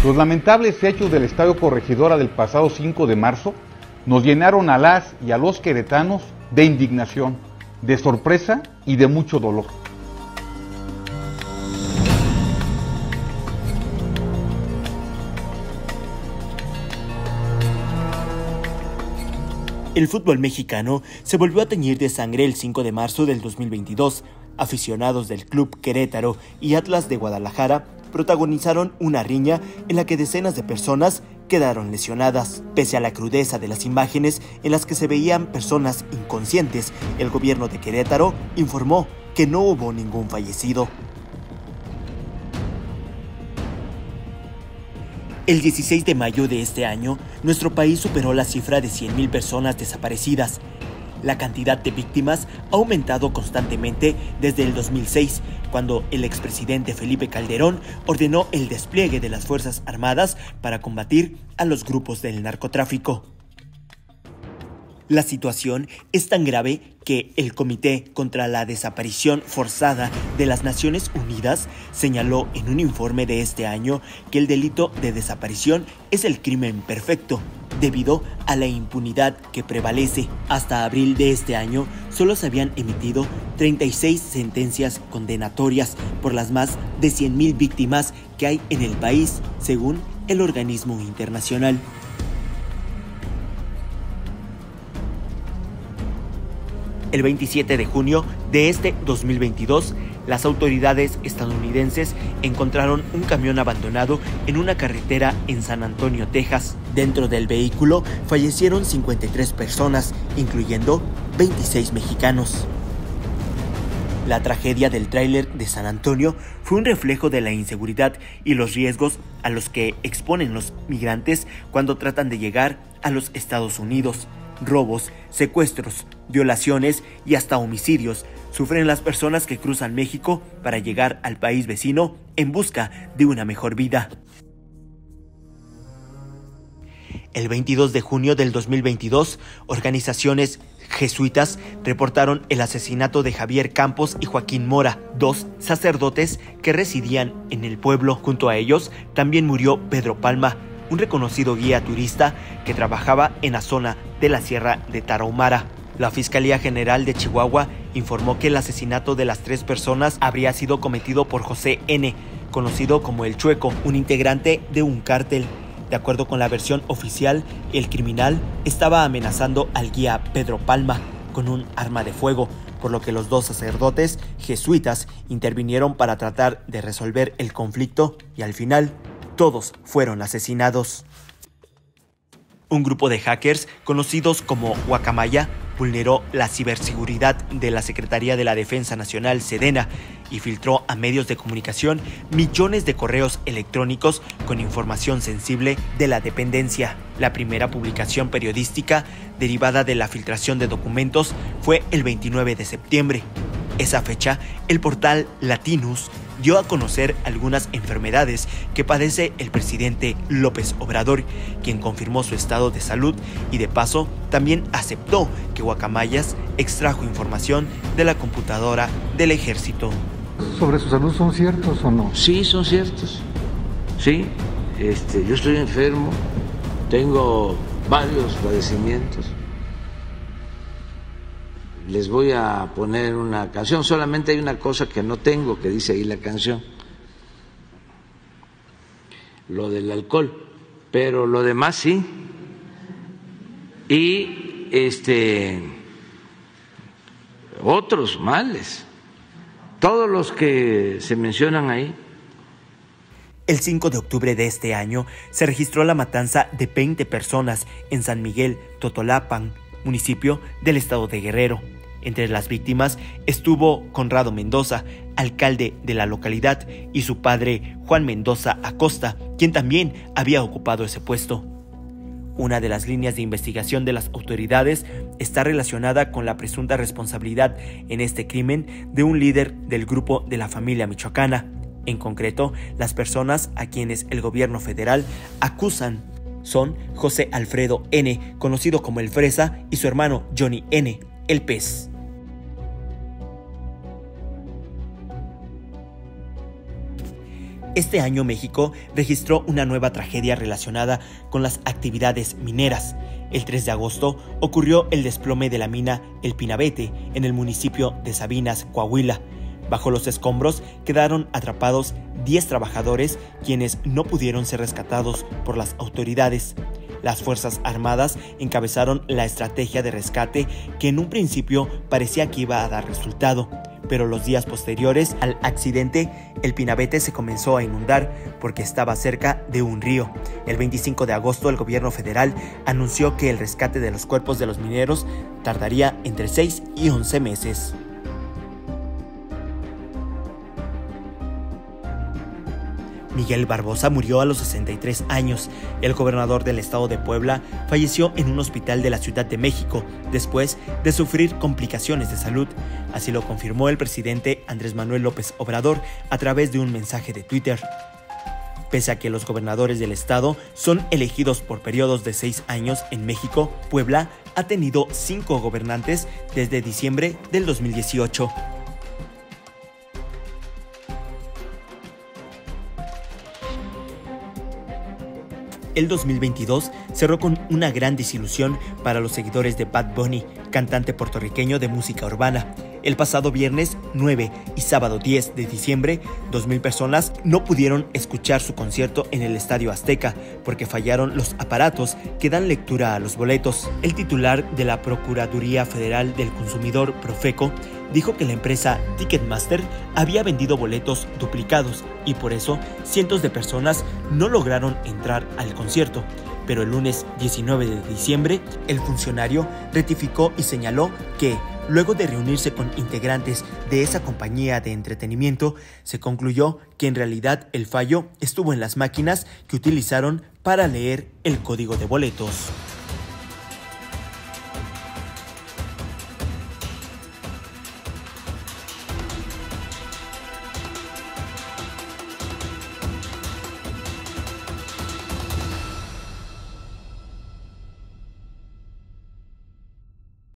Los lamentables hechos del Estadio Corregidora del pasado 5 de marzo nos llenaron a las y a los queretanos de indignación, de sorpresa y de mucho dolor. El fútbol mexicano se volvió a teñir de sangre el 5 de marzo del 2022. Aficionados del Club Querétaro y Atlas de Guadalajara protagonizaron una riña en la que decenas de personas quedaron lesionadas. Pese a la crudeza de las imágenes en las que se veían personas inconscientes, el gobierno de Querétaro informó que no hubo ningún fallecido. El 16 de mayo de este año, nuestro país superó la cifra de 100,000 personas desaparecidas. La cantidad de víctimas ha aumentado constantemente desde el 2006, cuando el expresidente Felipe Calderón ordenó el despliegue de las Fuerzas Armadas para combatir a los grupos del narcotráfico. La situación es tan grave que el Comité contra la Desaparición Forzada de las Naciones Unidas señaló en un informe de este año que el delito de desaparición es el crimen perfecto, debido a la impunidad que prevalece. Hasta abril de este año solo se habían emitido 36 sentencias condenatorias por las más de 100,000 víctimas que hay en el país, según el organismo internacional. El 27 de junio de este 2022, las autoridades estadounidenses encontraron un camión abandonado en una carretera en San Antonio, Texas. Dentro del vehículo fallecieron 53 personas, incluyendo 26 mexicanos. La tragedia del tráiler de San Antonio fue un reflejo de la inseguridad y los riesgos a los que exponen los migrantes cuando tratan de llegar a los Estados Unidos. Robos, secuestros, violaciones y hasta homicidios sufren las personas que cruzan México para llegar al país vecino en busca de una mejor vida. El 22 de junio del 2022, organizaciones jesuitas reportaron el asesinato de Javier Campos y Joaquín Mora, dos sacerdotes que residían en el pueblo. Junto a ellos también murió Pedro Palma, un reconocido guía turista que trabajaba en la zona de la Sierra de Tarahumara. La Fiscalía General de Chihuahua informó que el asesinato de las 3 personas habría sido cometido por José N., conocido como El Chueco, un integrante de un cártel. De acuerdo con la versión oficial, el criminal estaba amenazando al guía Pedro Palma con un arma de fuego, por lo que los 2 sacerdotes jesuitas intervinieron para tratar de resolver el conflicto y al final todos fueron asesinados. Un grupo de hackers, conocidos como Guacamaya, vulneró la ciberseguridad de la Secretaría de la Defensa Nacional, Sedena, y filtró a medios de comunicación millones de correos electrónicos con información sensible de la dependencia. La primera publicación periodística derivada de la filtración de documentos fue el 29 de septiembre. Esa fecha, el portal Latinus dio a conocer algunas enfermedades que padece el presidente López Obrador, quien confirmó su estado de salud y de paso también aceptó que Guacamayas extrajo información de la computadora del ejército. ¿Sobre su salud son ciertos o no? Sí, son ciertos. Sí, yo estoy enfermo, tengo varios padecimientos. Les voy a poner una canción, solamente hay una cosa que no tengo, que dice ahí la canción, lo del alcohol, pero lo demás sí. Y otros males, todos los que se mencionan ahí. El 5 de octubre de este año se registró la matanza de 20 personas en San Miguel, Totolapan, municipio del estado de Guerrero. Entre las víctimas estuvo Conrado Mendoza, alcalde de la localidad, y su padre Juan Mendoza Acosta, quien también había ocupado ese puesto. Una de las líneas de investigación de las autoridades está relacionada con la presunta responsabilidad en este crimen de un líder del grupo de la familia michoacana. En concreto, las personas a quienes el gobierno federal acusan son José Alfredo N., conocido como El Fresa, y su hermano Johnny N., El Pez. Este año México registró una nueva tragedia relacionada con las actividades mineras. El 3 de agosto ocurrió el desplome de la mina El Pinabete en el municipio de Sabinas, Coahuila. Bajo los escombros quedaron atrapados 10 trabajadores, quienes no pudieron ser rescatados por las autoridades. Las Fuerzas Armadas encabezaron la estrategia de rescate que en un principio parecía que iba a dar resultado, pero los días posteriores al accidente, el Pinabete se comenzó a inundar porque estaba cerca de un río. El 25 de agosto, el gobierno federal anunció que el rescate de los cuerpos de los mineros tardaría entre 6 y 11 meses. Miguel Barbosa murió a los 63 años. El gobernador del estado de Puebla falleció en un hospital de la Ciudad de México después de sufrir complicaciones de salud. Así lo confirmó el presidente Andrés Manuel López Obrador a través de un mensaje de Twitter. Pese a que los gobernadores del estado son elegidos por periodos de 6 años en México, Puebla ha tenido 5 gobernantes desde diciembre del 2018. El 2022 cerró con una gran desilusión para los seguidores de Bad Bunny, cantante puertorriqueño de música urbana. El pasado viernes 9 y sábado 10 de diciembre, 2,000 personas no pudieron escuchar su concierto en el Estadio Azteca porque fallaron los aparatos que dan lectura a los boletos. El titular de la Procuraduría Federal del Consumidor, Profeco, dijo que la empresa Ticketmaster había vendido boletos duplicados y por eso cientos de personas no lograron entrar al concierto. Pero el lunes 19 de diciembre, el funcionario rectificó y señaló que, luego de reunirse con integrantes de esa compañía de entretenimiento, se concluyó que en realidad el fallo estuvo en las máquinas que utilizaron para leer el código de boletos.